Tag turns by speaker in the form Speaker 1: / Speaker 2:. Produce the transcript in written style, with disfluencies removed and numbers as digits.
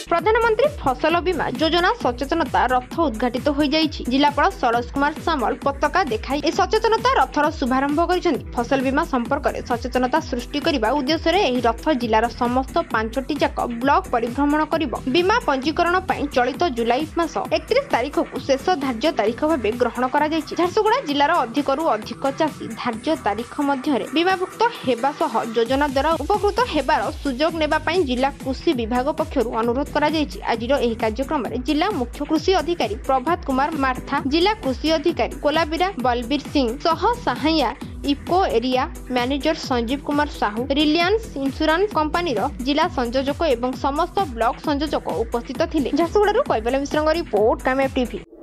Speaker 1: प्रधानमंत्री फसल बीमा योजना सचेतनता रथ उद्घाटित हो जाइछि। जिलापाल सरोज कुमार सामल पताका देखाई ए सचेतनता रथर शुभारंभ करिसेंति। फसल बीमा संपर्क में सचेतनता सृष्टि करने उद्देश्य एही रथ जिलार समस्त 5टी जाक ब्लॉक परिभ्रमण करिबो। बीमा पंजीकरण पई चलित जुलाई मास 31 तारिख को शेष धार्य तारिख भाव ग्रहण करा जाइछि। झारसुगुड़ा जिलार अधिकरू अधिक चाषी धार्य तारिख मध्य बीमाभुक्त हेबा सह योजना द्वारा उपकृत हेबार सुजोग नेबा पई जिला कृषि विभाग पक्षरु अनुरोध करा जाइछि। आजिर एही कार्यक्रम में जिला मुख्य कृषि अधिकारी प्रभात कुमार मार्था, जिला कृषि अधिकारी कोलाबिरा बलबीर सिंह सह सहाया IFFCO area manager Sanjeev Kumar Sahu, Reliance insurance company जिला संयोजक एवं समस्त ब्लॉक संयोजक उपस्थित थिले। Jharsuguda Kaibal Mishra report Kamyab TV.